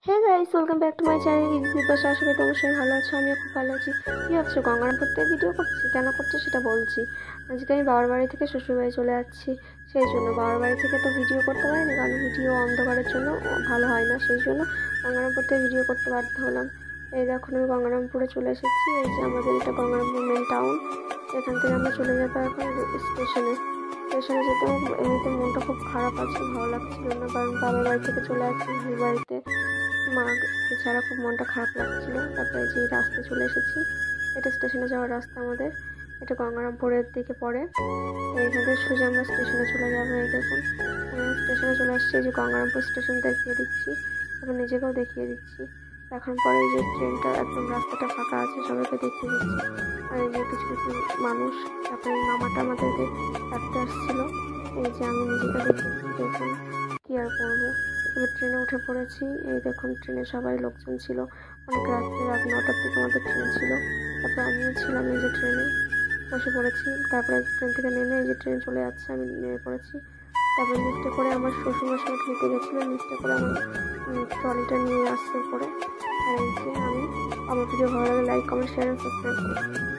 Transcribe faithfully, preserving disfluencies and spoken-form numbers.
Hey guys, welcome back to my channel Bipasha. আশা করি তোমার সবাই ভালো আছো। আমিও খুব ভালো আছি। কি ভাবছো গঙ্গারামপুর থেকে ভিডিও করছি? কেন করছি সেটা বলছি। আজকে আমি বাবার বাড়ি থেকে শ্বশুরবাড়ি চলে যাচ্ছি, সেই জন্য বাবার বাড়ি থেকে তো ভিডিও করতে পারিনি, কারণ ভিডিও অন্ধকারের জন্য ভালো হয় না, সেই জন্য গঙ্গারামপুর থেকে ভিডিও করতে বাধ্য হলাম। এই দেখো আমি গঙ্গারামপুরে চলে এসেছি। এই যে আমাদের এটা গঙ্গারামপুর মেন টাউন। এখান থেকে আমরা চলে যাবো এখন স্টেশনে। স্টেশনে যেতে এমনিতে মনটা খুব খারাপ আছে, ভালো লাগছিল না, কারণ বাবার বাড়ি থেকে চলে আসছি শ্বশুর বাড়িতে। মা ছাড়া খুব মনটা খারাপ লাগছিল। তারপরে যে রাস্তায় চলে এসেছি, এটা স্টেশনে যাওয়ার রাস্তা আমাদের। এটা গঙ্গারামপুরের দিকে পড়ে। এইখান থেকে সোজা আমরা স্টেশনে চলে যাবো। এই দেখুন স্টেশনে চলে আসছি। এই যে গঙ্গারামপুর স্টেশন দেখিয়ে দিচ্ছি, তারপর নিজেকেও দেখিয়ে দিচ্ছি। এখন পরে এই যে ট্রেনটা একদম রাস্তাটা ফাঁকা আছে, সবাইকে দেখিয়ে দিচ্ছি। আর এই যে কিছু কিছু মানুষ, তারপরে মামাটা আমাদেরকে রাখতে আসছিল। এই যে আমি নিজেকে দেখিয়েছি, দেখুন কি আর করবো। এবার ট্রেনে উঠে পড়েছি। এই দেখুন ট্রেনে সবাই লোকজন ছিল, অনেক রাত্রে, রাত নটার দিকে আমাদের ট্রেন ছিল। তারপরে আমিও ছিলাম, এই যে ট্রেনে বসে পড়েছি। তারপরে ট্রেন থেকে নেমে এই যে ট্রেন চলে যাচ্ছে, আমি নেমে পড়েছি। তারপরে লিফটে করে আমার শ্বশুরমশাই নিতে গেছিলো, লিফটে করে আমার ট্রলিটা নিয়ে আসছে উপরে। আর এই যে আমি, আমার ভিডিও ভালো লাগে লাইক কমেন্ট শেয়ার সাবস্ক্রাইব করুন।